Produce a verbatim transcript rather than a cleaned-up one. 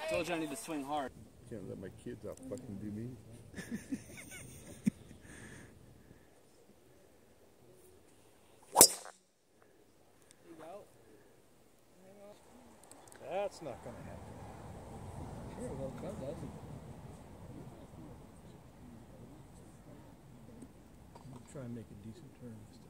Told you I need to swing hard. Can't let my kids out fucking do me. That's not going to happen. Sure, well, come, does it? Try and make a decent turn this time.